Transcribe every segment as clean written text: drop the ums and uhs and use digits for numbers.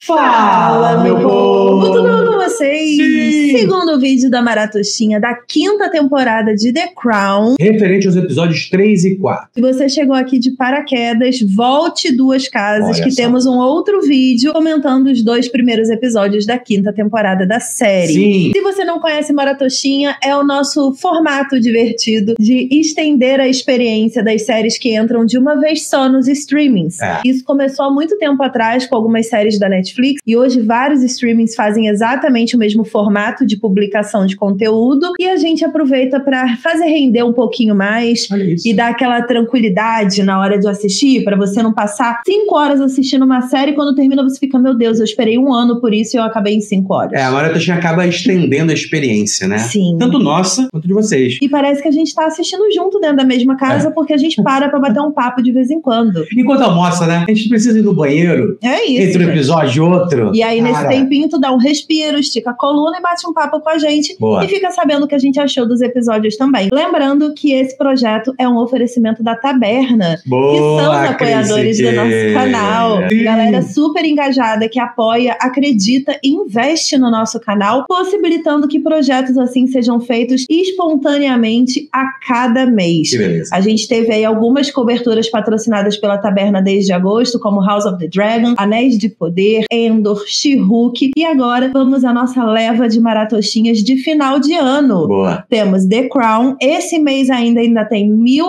Fala, meu povo! Tudo bom com vocês? Sim. Segundo vídeo da Maratoxinha da 5ª temporada de The Crown. Referente aos episódios 3 e 4. Se você chegou aqui de paraquedas, volte 2 casas. Olha que só. temos um outro vídeo comentando os 2 primeiros episódios da 5ª temporada da série. Sim. Se você não conhece Maratoxinha, é o nosso formato divertido de estender a experiência das séries que entram de uma vez só nos streamings. Isso começou há muito tempo atrás com algumas séries da Netflix e hoje vários streamings fazem exatamente o mesmo formato de publicação de conteúdo e a gente aproveita para fazer render um pouquinho mais e dar aquela tranquilidade na hora de assistir, para você não passar 5 horas assistindo uma série e quando termina você fica, meu Deus, eu esperei 1 ano por isso e eu acabei em 5 horas. A Maratoxinha acaba estendendo a experiência, né? Sim. Tanto nossa quanto de vocês. E parece que a gente tá assistindo junto dentro da mesma casa porque a gente para pra bater um papo de vez em quando. Enquanto almoça, né? A gente precisa ir no banheiro. É isso. Entre um episódio e outro. E aí, nesse tempinho, tu dá um respiro, estica a coluna e bate um papo com a gente. Boa. E fica sabendo o que a gente achou dos episódios também. Lembrando que esse projeto é um oferecimento da Taberna, que são os apoiadores do nosso canal. Sim. Galera super engajada que apoia, acredita e investe no nosso canal, possibilitando que projetos assim sejam feitos espontaneamente a cada mês. Que beleza. A gente teve aí algumas coberturas patrocinadas pela Taberna desde agosto, como House of the Dragon, Anéis de Poder, Endor, She-Hulk, e agora vamos à nossa leva de maratoxinhas de final de ano. Boa. Temos The Crown, esse mês ainda tem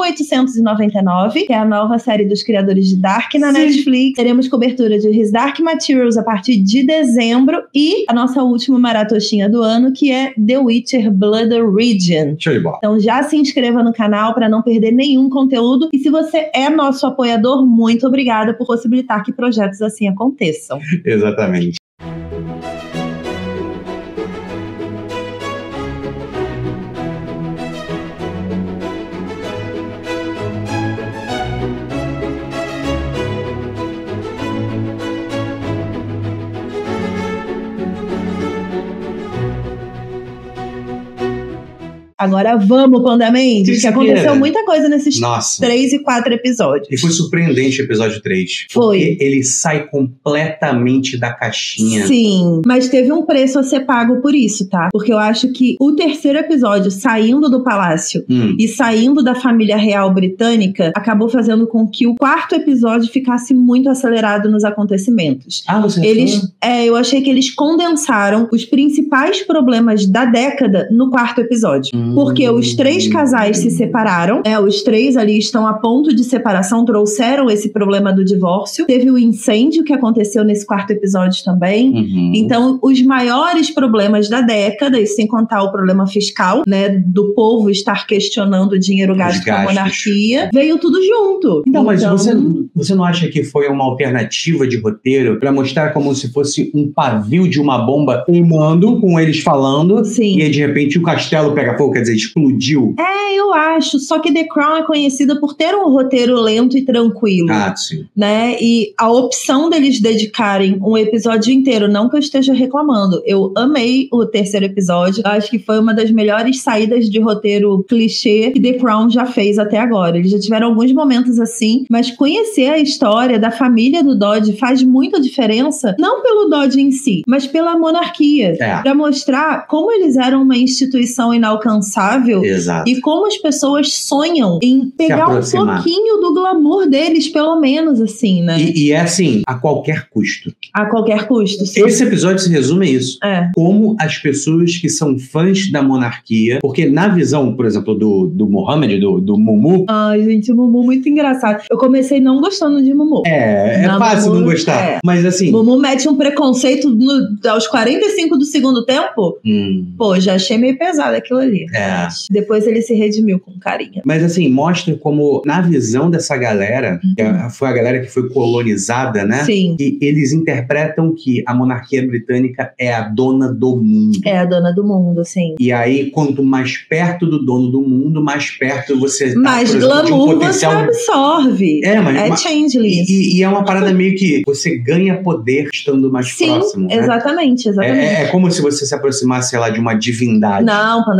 1899, que é a nova série dos criadores de Dark na Netflix. Teremos cobertura de His Dark Materials a partir de dezembro e a nossa última maratoxinha do ano, que é The Witcher Blood Origin. Show de bola. Então já se inscreva no canal para não perder nenhum conteúdo. E se você é nosso apoiador, muito obrigada por possibilitar que projetos assim aconteçam. Exatamente. Agora vamos, Panda Mendes, que aconteceu muita coisa nesses 3 e 4 episódios. E foi surpreendente o episódio 3. Foi. Porque ele sai completamente da caixinha. Sim, mas teve um preço a ser pago por isso, tá? Porque eu acho que o terceiro episódio, saindo do palácio e saindo da família real britânica, acabou fazendo com que o 4º episódio ficasse muito acelerado nos acontecimentos. Você eu achei que eles condensaram os principais problemas da década no 4º episódio. Porque os 3 casais se separaram, os 3 ali estão a ponto de separação, trouxeram esse problema do divórcio. Teve o incêndio que aconteceu nesse 4º episódio também. Então, os maiores problemas da década, e sem contar o problema fiscal, né, do povo estar questionando o dinheiro gasto com a monarquia, veio tudo junto. Então, mas você não acha que foi uma alternativa de roteiro para mostrar como se fosse um pavio de uma bomba queimando, com eles falando, Sim. E aí de repente o castelo pega fogo, quer dizer, explodiu? Eu acho. Só que The Crown é conhecida por ter um roteiro lento e tranquilo. Sim. Né? E a opção deles dedicarem um episódio inteiro, não que eu esteja reclamando, eu amei o terceiro episódio. Eu acho que foi uma das melhores saídas de roteiro clichê que The Crown já fez até agora. Eles já tiveram alguns momentos assim, mas conhecer a história da família do Dodge faz muita diferença, não pelo Dodge em si, mas pela monarquia. Pra mostrar como eles eram uma instituição inalcançável. Exato. E como as pessoas sonham em pegar um pouquinho do glamour deles, pelo menos, assim, né? E é assim, a qualquer custo. A qualquer custo, sim. Esse episódio se resume a isso. Como as pessoas que são fãs da monarquia, porque na visão, por exemplo, do Mohammed, do Mumu... Ai, gente, o Mumu muito engraçado. Eu comecei não gostando de Mumu. É fácil não gostar. Mas assim... Mumu mete um preconceito aos 45 do segundo tempo. Pô, já achei meio pesado aquilo ali. Depois ele se redimiu com carinha. Mas assim, mostra como na visão dessa galera, que foi a galera que foi colonizada, né? Sim. E eles interpretam que a monarquia britânica é a dona do mundo. É a dona do mundo, sim. E aí, quanto mais perto do dono do mundo, mais perto você tá, mais por exemplo, glamour de um potencial... você absorve. É changeling. E é uma parada meio que você ganha poder estando mais próximo. Sim, exatamente. É como se você se aproximasse, sei lá, de uma divindade. Não, Panda Mendes, é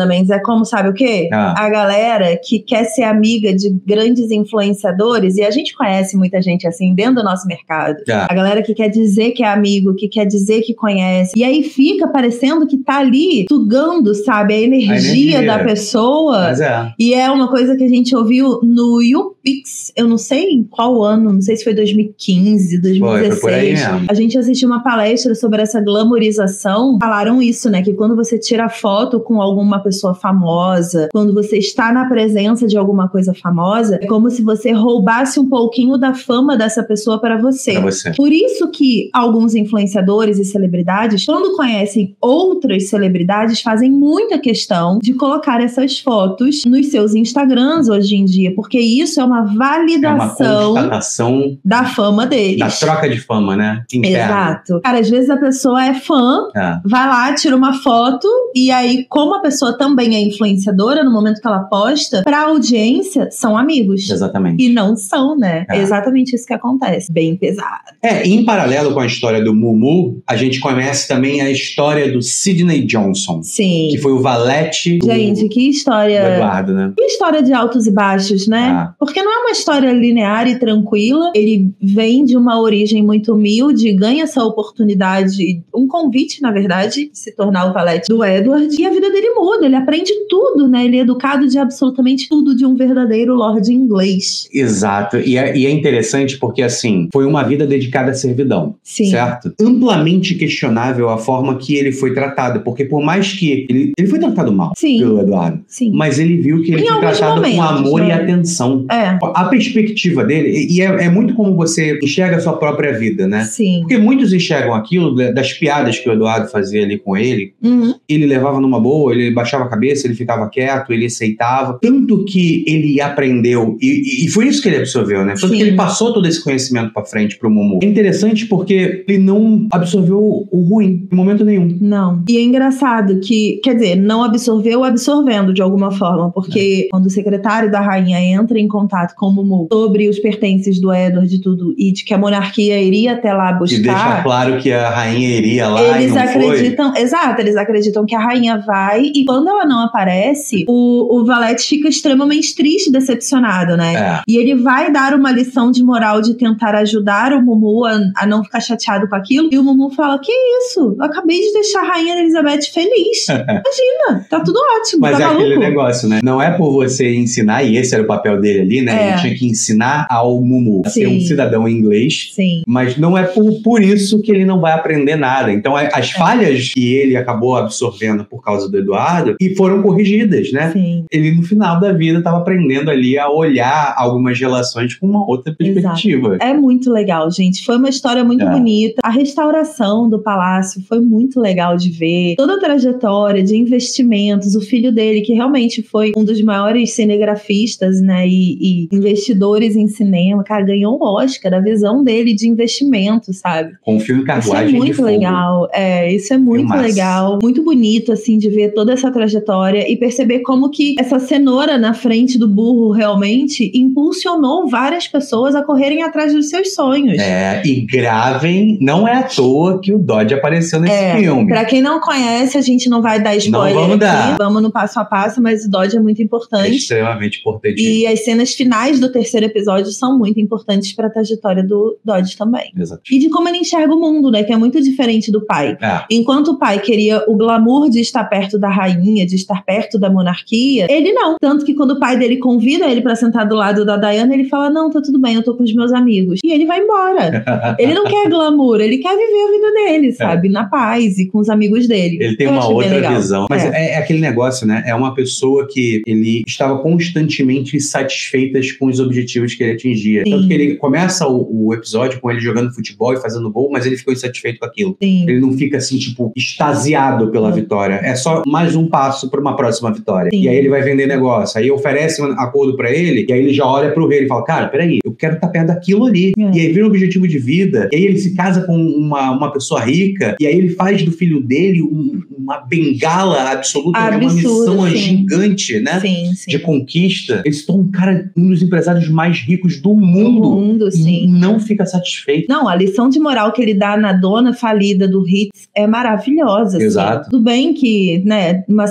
como, sabe o quê? A galera que quer ser amiga de grandes influenciadores, e a gente conhece muita gente assim dentro do nosso mercado. A galera que quer dizer que é amigo, que quer dizer que conhece. E aí fica parecendo que tá ali sugando, sabe, a energia da pessoa. E é uma coisa que a gente ouviu no YouPix, eu não sei em qual ano, não sei se foi 2015, 2016. Foi por aí mesmo. A gente assistiu uma palestra sobre essa glamourização. Falaram isso, né? Que quando você tira foto com alguma pessoa famosa, quando você está na presença de alguma coisa famosa, é como se você roubasse um pouquinho da fama dessa pessoa para você. Por isso que alguns influenciadores e celebridades, quando conhecem outras celebridades, fazem muita questão de colocar essas fotos nos seus Instagrams hoje em dia, porque isso é uma validação constatação da fama deles. Da troca de fama, né? Interna. Exato. Cara, às vezes a pessoa é fã, vai lá, tira uma foto, e aí, como a pessoa também é influenciadora, no momento que ela posta, pra audiência, são amigos. Exatamente. E não são, né? É exatamente isso que acontece. Bem pesado. Em paralelo com a história do Mumu, a gente conhece também a história do Sidney Johnson. Sim. Que foi o valete Gente, que história... do Eduardo, né? Que história de altos e baixos, né? Porque não é uma história linear e tranquila. Ele vem de uma origem muito humilde, ganha essa oportunidade, um convite, na verdade, de se tornar o valete do Edward. E a vida dele muda, ele aprende tudo, né? Ele é educado de absolutamente tudo de um verdadeiro lord inglês. Exato. E é interessante porque, assim, foi uma vida dedicada à servidão. Sim. Certo? Amplamente questionável a forma que ele foi tratado, porque por mais que ele foi tratado mal pelo Eduardo, mas ele viu que ele foi tratado com amor e atenção. A perspectiva dele, e é muito como você enxerga a sua própria vida, né? Sim. Porque muitos enxergam aquilo das piadas que o Eduardo fazia ali com ele, ele levava numa boa, ele baixava a cabeça, ele ficava quieto, ele aceitava. Tanto que ele aprendeu, e foi isso que ele absorveu, né? Tanto que ele passou todo esse conhecimento pra frente pro Mumu. É interessante porque ele não absorveu o ruim, em momento nenhum. Não. E é engraçado que, quer dizer, não absorveu absorvendo de alguma forma, porque quando o secretário da rainha entra em contato com o Mumu sobre os pertences do Edward e tudo, e de que a monarquia iria até lá buscar... E deixa claro que a rainha iria lá eles e não acreditam, foi. Exato, eles acreditam que a rainha vai, e quando ela não aparece, o valete fica extremamente triste, decepcionado, né? E ele vai dar uma lição de moral de tentar ajudar o Mumu a não ficar chateado com aquilo, e o Mumu fala, que isso? Eu acabei de deixar a rainha Elizabeth feliz. Imagina, tá tudo ótimo. Mas tá é maluco? aquele negócio, né? Não é por você ensinar, e esse era o papel dele ali, né? Ele tinha que ensinar ao Mumu a ser um cidadão inglês. Sim. Mas não é por isso que ele não vai aprender nada. Então, as falhas que ele acabou absorvendo por causa do Eduardo e foram corrigidas, né? Sim. Ele, no final da vida, estava aprendendo ali a olhar algumas relações com uma outra perspectiva. Exato. É muito legal, gente. Foi uma história muito bonita. A restauração do palácio foi muito legal de ver. Toda a trajetória de investimentos, o filho dele, que realmente foi um dos maiores cinegrafistas, né, e investidores em cinema, cara, ganhou um Oscar, a visão dele de investimento, sabe? Com o filme Carruagem de Fogo. Isso é muito legal. Isso é muito legal. Muito bonito, assim, de ver toda essa trajetória e perceber como que essa cenoura na frente do burro realmente impulsionou várias pessoas a correrem atrás dos seus sonhos. E gravem, não é à toa que o Dodge apareceu nesse filme. Pra quem não conhece, a gente não vai dar spoiler. Não vamos dar. Vamos no passo a passo, mas o Dodge é muito importante. É extremamente importante. E as cenas finais do terceiro episódio são muito importantes pra trajetória do Dodge também. Exato. E de como ele enxerga o mundo, né? Que é muito diferente do pai. Enquanto o pai queria o glamour de estar perto da rainha, de estar perto da monarquia, ele não. Tanto que quando o pai dele convida ele pra sentar do lado da Diana, ele fala, não, tá tudo bem, eu tô com os meus amigos. E ele vai embora. Ele não quer glamour, ele quer viver a vida dele, sabe? Na paz e com os amigos dele. Ele tem uma outra visão. Mas é aquele negócio, né? É uma pessoa que ele estava constantemente insatisfeita com os objetivos que ele atingia. Sim. Tanto que ele começa o episódio com ele jogando futebol e fazendo gol, mas ele ficou insatisfeito com aquilo. Sim. Ele não fica assim, tipo, extasiado pela vitória. É só mais um passo para uma próxima vitória. Sim. E aí ele vai vender negócio. Aí oferece um acordo para ele, e aí ele já olha pro rei e fala, cara, peraí, eu quero estar perto daquilo ali. E aí vira um objetivo de vida, e aí ele se casa com uma pessoa rica, e aí ele faz do filho dele uma bengala absoluta, é uma missão gigante, né? Sim. De conquista. Ele se torna um dos empresários mais ricos do mundo. Sim. Não fica satisfeito. Não, a lição de moral que ele dá na dona falida do Hitz é maravilhosa. Exato. Assim. Tudo bem que, né, uma certa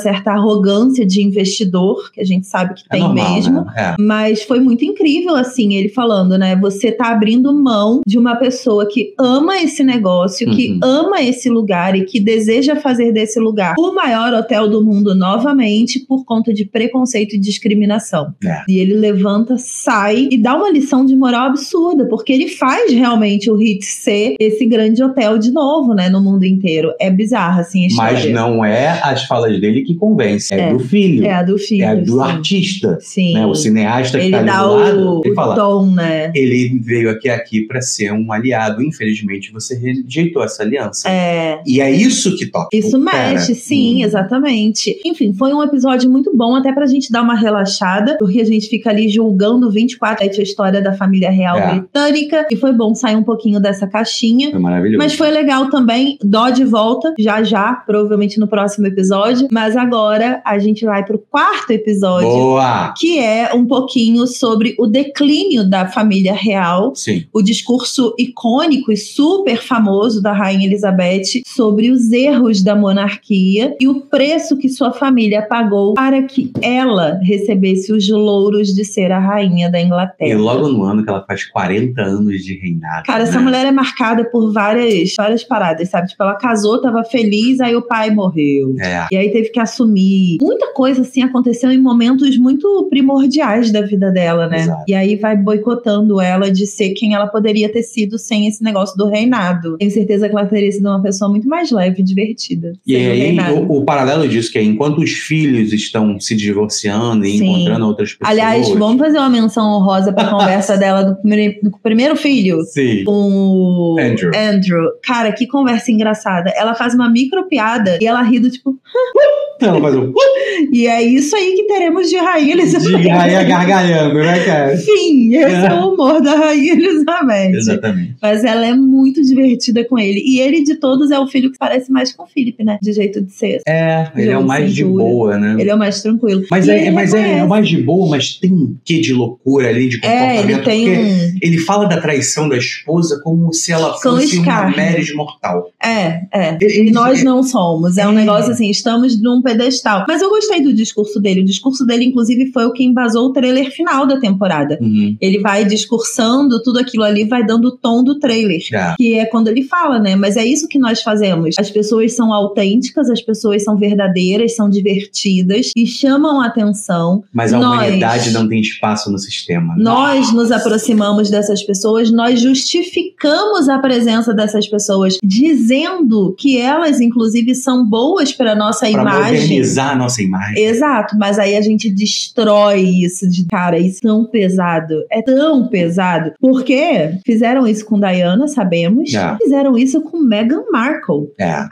arrogância de investidor, que a gente sabe que tem normal, mesmo. Né? Mas foi muito incrível, assim, ele falando, né? Você tá abrindo mão de uma pessoa que ama esse negócio, que ama esse lugar e que deseja fazer desse lugar o maior hotel do mundo novamente por conta de preconceito e discriminação. E ele levanta, sai e dá uma lição de moral absurda, porque ele faz realmente o Ritz ser esse grande hotel de novo, né? No mundo inteiro. É bizarra, assim, a história. Mas não é as falas dele que convence, é do filho. É a do filho. É a do sim. artista. Sim. Né? O cineasta que ele tá ali dá do lado. Ele fala, tom, né? Ele veio aqui para ser um aliado. Infelizmente, você rejeitou essa aliança. E é isso que toca. Isso mexe, sim, exatamente. Enfim, foi um episódio muito bom, até pra gente dar uma relaxada, porque a gente fica ali julgando 24/7 a história da família real britânica, e foi bom sair um pouquinho dessa caixinha. Foi maravilhoso. Mas foi legal também, dó de volta, já, provavelmente no próximo episódio. Mas agora a gente vai pro 4º episódio. Boa! Que é um pouquinho sobre o declínio da família real. Sim. O discurso icônico e super famoso da Rainha Elizabeth sobre os erros da monarquia e o preço que sua família pagou para que ela recebesse os louros de ser a rainha da Inglaterra. E logo no ano que ela faz 40 anos de reinado. Cara, essa mulher é marcada por várias paradas, sabe? Tipo, ela casou, tava feliz, aí o pai morreu. E aí teve que assumir. Muita coisa, assim, aconteceu em momentos muito primordiais da vida dela, né? Exato. E aí vai boicotando ela de ser quem ela poderia ter sido sem esse negócio do reinado. Tenho certeza que ela teria sido uma pessoa muito mais leve e divertida. E aí, o paralelo disso, que é enquanto os filhos estão se divorciando e encontrando outras pessoas... Aliás, vamos fazer uma menção honrosa pra conversa dela do primeiro filho. Sim. Com o Andrew. Cara, que conversa engraçada. Ela faz uma micro piada e ela ri do tipo... Ela faz um... E é isso aí que teremos de Rainha Elizabeth. De Rainha gargalhando, né, cara? Sim, esse é o humor da Rainha Elizabeth. Exatamente. Mas ela é muito divertida com ele. E ele, de todos, é o filho que parece mais com o Philip, né? De jeito de ser. Ele é o mais de boa, né? Ele é o mais tranquilo. Mas é o mais de boa, mas tem um quê de loucura ali, de comportamento. Ele tem ele fala da traição da esposa como se ela fosse uma Meris mortal. E nós não somos. É um negócio assim, estamos num pedestal. Mas eu gostei do discurso dele. O discurso dele, inclusive, foi o que embasou o trailer final da temporada. Ele vai discursando, tudo aquilo ali vai dando o tom do trailer. Que é quando ele fala, né? Mas é isso que nós fazemos. As pessoas são autênticas, as pessoas são verdadeiras, são divertidas e chamam a atenção. Mas a humanidade não tem espaço no sistema. Nós nos aproximamos dessas pessoas, nós justificamos a presença dessas pessoas, dizendo que elas, inclusive, são boas para a nossa imagem. Para modernizar a nossa imagem. Exato, mas aí a gente destrói isso. Cara, isso é tão pesado. É tão pesado. Porque fizeram isso com Diana, sabemos. Fizeram isso com Meghan Markle.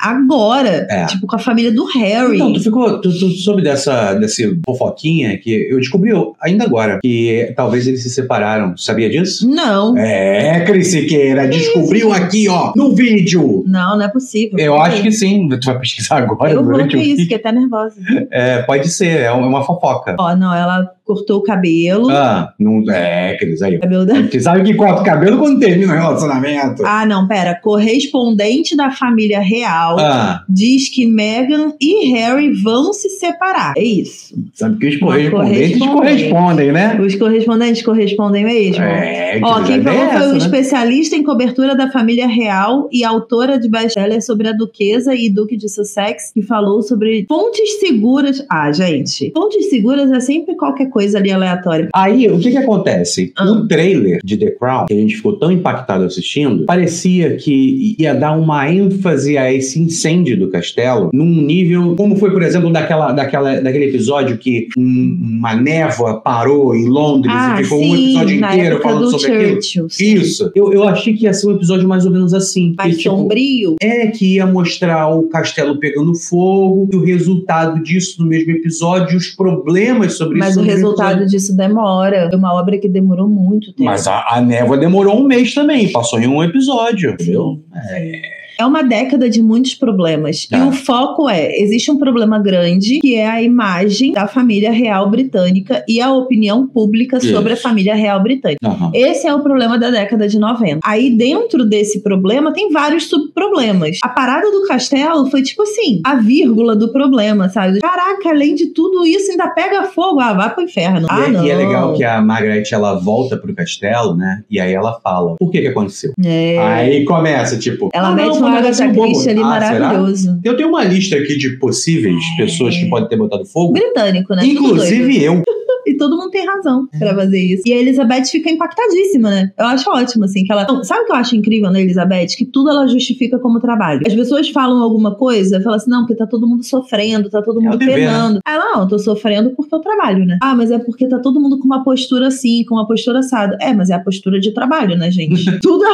Agora. Tipo, com a família do Harry. Então, tu soube dessa fofoquinha que eu descobri ainda agora, que talvez eles se separaram. Sabia disso? Não. Cris Siqueira, descobriu aqui, ó, no vídeo. Não é possível. Eu acho que sim. Tu vai pesquisar agora? Eu vou ver isso, fiquei até nervosa. Pode ser, é uma fofoca. Não, ela cortou o cabelo. Não Cris, aí. Você sabe que corta o cabelo quando termina o relacionamento. Não, pera. Correspondente da família real diz que Meghan e Harry vão se separar. É isso. Sabe que os correspondentes correspondem, né? Os correspondentes correspondem mesmo. Quem falou foi um especialista em cobertura da família real e autora de best-seller sobre a duquesa e duque de Sussex, que falou sobre fontes seguras. Gente, fontes seguras é sempre qualquer coisa ali aleatória. Aí, o que acontece? O trailer de The Crown, que a gente ficou tão impactado assistindo, parecia que ia dar uma ênfase a esse incêndio do castelo num nível, como foi, por exemplo, daquele episódio que uma névoa parou em Londres e ficou um episódio inteiro falando sobre aquilo. Isso. Eu achei que ia ser um episódio mais ou menos assim. Mais sombrio. Que ia mostrar o castelo pegando fogo e o resultado disso no mesmo episódio, os problemas sobre isso. Mas o resultado disso demora. É uma obra que demorou muito tempo. Mas a névoa demorou um mês também, passou em um episódio, entendeu? É uma década de muitos problemas. E o foco existe um problema grande, que é a imagem da família real britânica e a opinião pública sobre a família real britânica. Esse é o problema da década de 90. Aí, dentro desse problema, tem vários subproblemas. A parada do castelo foi tipo assim, a vírgula do problema, sabe? Caraca, além de tudo isso, ainda pega fogo. Ah, vai pro inferno. E é legal que a Margaret, ela volta pro castelo, né? E aí ela fala, o que aconteceu? Aí começa, tipo... Ela mete um Agatha Christie ali maravilhoso. Será? Eu tenho uma lista aqui de possíveis pessoas que podem ter botado fogo. Britânico, né? Inclusive eu. E todo mundo tem razão pra fazer isso. E a Elizabeth fica impactadíssima, né? Eu acho ótimo, assim, que ela... Não, sabe o que eu acho incrível na Elizabeth? Que tudo ela justifica como trabalho. As pessoas falam alguma coisa, falam assim, não, porque tá todo mundo sofrendo, tá todo mundo penando. Aí ela, não, eu tô sofrendo porque eu trabalho, né? Ah, mas é porque tá todo mundo com uma postura assim, com uma postura assada. Mas é a postura de trabalho, né, gente? Tudo...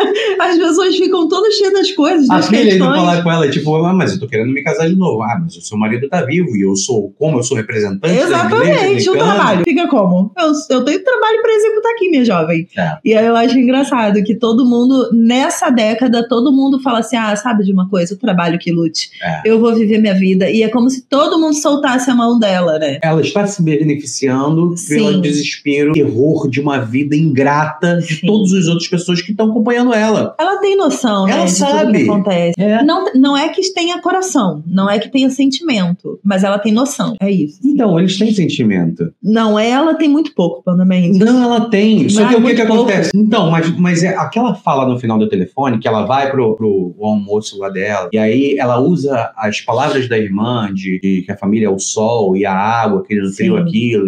As pessoas ficam todas cheias das coisas, das questões. A filha indo falar com ela, tipo, mas eu tô querendo me casar de novo. Mas o seu marido tá vivo e eu sou representante. Exatamente, o trabalho. Fica como? Eu tenho trabalho pra executar aqui, minha jovem. E aí eu acho engraçado que todo mundo, nessa década, todo mundo fala assim, sabe de uma coisa? O trabalho que lute. Eu vou viver minha vida. E é como se todo mundo soltasse a mão dela, né? Ela está se beneficiando pelo desespero, terror de uma vida ingrata de todas as outras pessoas que estão acompanhando ela. Ela tem noção, ela né? sabe. De tudo que acontece. Não é que tenha coração, não é que tenha sentimento, mas ela tem noção. É isso. Então, eles têm sentimento. Não, ela tem muito pouco, Panda Mendes. Não, ela tem. Só que o que acontece? Então, mas é aquela fala no final do telefone, que ela vai pro almoço lá dela, e aí ela usa as palavras da irmã de que a família é o sol e a água, que ele nutriu aquilo,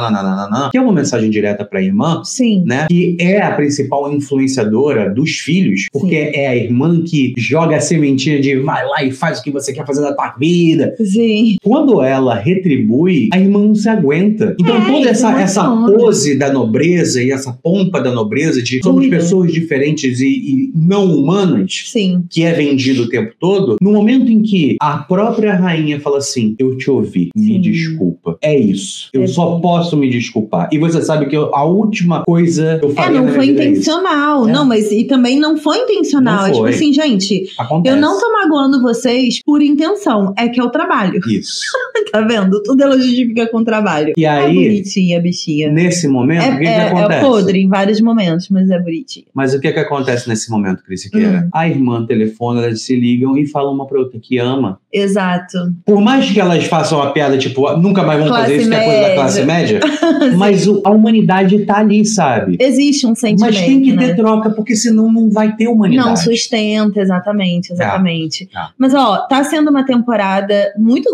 que é uma mensagem direta pra irmã, né? Que é a principal influenciadora dos filhos, porque é a irmã que joga a sementinha de vai lá e faz o que você quer fazer na tua vida. Quando ela retribui, a irmã não se aguenta. Então toda essa pose da nobreza e essa pompa da nobreza de somos pessoas diferentes e não humanas, que é vendido o tempo todo, no momento em que a própria rainha fala assim, eu te ouvi, me desculpa. É isso. Eu só posso me desculpar. E você sabe que a última coisa que eu falei não foi intencional. Não, mas e também não foi intencional. É tipo assim, gente, eu não tô magoando vocês por intenção. É que é o trabalho. Isso. Tá vendo? Tudo ela justifica com o trabalho. E aí, bonitinha a bichinha. Nesse momento, o que acontece? É podre em vários momentos, mas é bonitinha. Mas o que acontece nesse momento, Cris Siqueira? A irmã telefona, elas se ligam e falam uma pra outra que ama. Exato. Por mais que elas façam uma piada, tipo, nunca mais vão fazer isso, que é coisa da classe média, mas a humanidade tá ali, sabe? Existe um sentimento, mas tem que ter troca, porque senão não vai ter humanidade. Não sustenta, exatamente. Mas, tá sendo uma temporada muito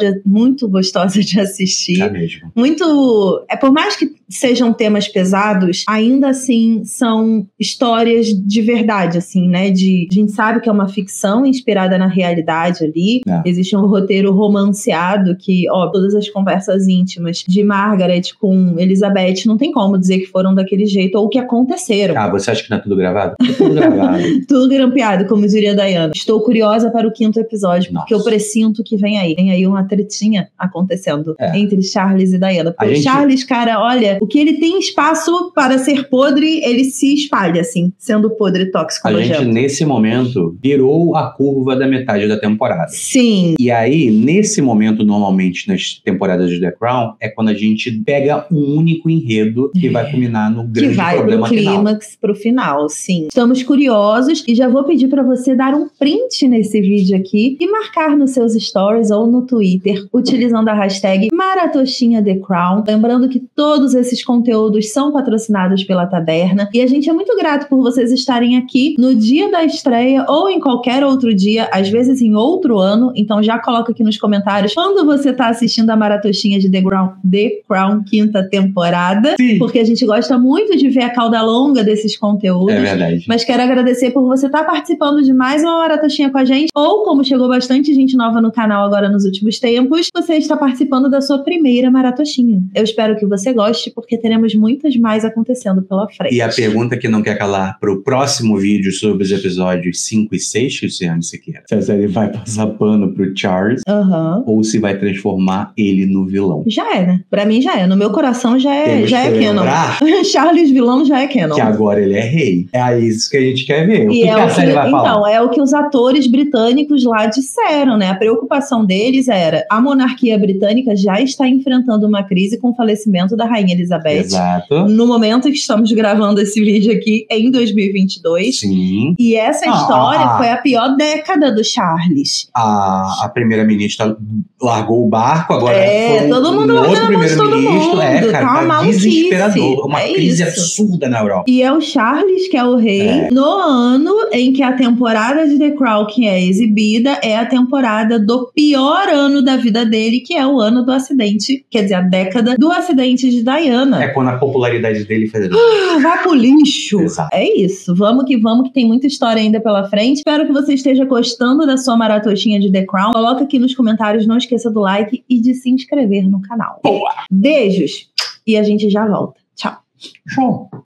gostosa de assistir. É mesmo. Por mais que sejam temas pesados, ainda assim são histórias de verdade, assim, né? A gente sabe que é uma ficção inspirada na realidade ali. Existe um roteiro romanceado que, todas as conversas íntimas de Margaret com Elizabeth não tem como dizer que foram daquele jeito ou que aconteceram. Você acha que não é tudo gravado? É tudo gravado. Tudo grampeado, como diria a Diana. Estou curiosa para o 5º episódio, porque eu pressinto que vem aí. Vem aí uma tretinha acontecendo entre Charles e Diana. Porque Charles, cara, olha, o que ele tem espaço para ser podre, ele se espalha, assim, sendo podre tóxico. A gente, nesse momento, virou a curva da metade da temporada. Sim. E aí, nesse momento, normalmente, nas temporadas de The Crown, é quando a gente pega um único enredo que vai culminar no grande problema final. Que vai pro clímax, pro final, sim. Estamos curiosos e já vou pedir para você dar um print nesse vídeo aqui e marcar nos seus stories ou no Twitter, utilizando a hashtag Maratoshinha The Crown. Lembrando que todos esses conteúdos são patrocinados pela Taberna e a gente é muito grato por vocês estarem aqui no dia da estreia ou em qualquer outro dia, às vezes em outro ano. Então já coloca aqui nos comentários quando você tá assistindo a Maratoshinha de The Crown 5ª temporada. Sim. Porque a gente gosta muito de ver a cauda longa desses conteúdos. É verdade. Mas quero agradecer por você estar participando de mais uma Maratoshinha com a gente, ou como chegou bastante gente nova no canal agora nos últimos tempos, você está participando da sua primeira maratoxinha. Eu espero que você goste, porque teremos muitas mais acontecendo pela frente. E a pergunta que não quer calar pro próximo vídeo sobre os episódios 5 e 6, Cristiano Siqueira. Se a série vai passar pano pro Charles, ou se vai transformar ele no vilão. Já é, né? Pra mim já é. No meu coração já é canon. Charles vilão já é canon. Que agora ele é rei. É isso que a gente quer ver. O que a série vai falar? Então, é o que os atores britânicos lá disseram, né? A preocupação deles era: a monarquia britânica já está enfrentando uma crise com o falecimento da Rainha Elizabeth. Exato. No momento que estamos gravando esse vídeo aqui, em 2022. Sim. E essa história foi a pior década do Charles. A primeira-ministra largou o barco, agora foi todo mundo outro primeiro-ministro. Cara, tá desesperador. Uma crise absurda na Europa. E é o Charles que é o rei. No ano em que a temporada de The Crown que é exibida é a temporada do pior ano da vida dele, que é o ano do acidente, quer dizer, a década do acidente de Diana. É quando a popularidade dele fez... Vai pro lixo. Exato. É isso. Vamos, que tem muita história ainda pela frente. Espero que você esteja gostando da sua maratoxinha de The Crown. Coloca aqui nos comentários, não esqueça do like e de se inscrever no canal. Boa! Beijos! E a gente já volta. Tchau. Show!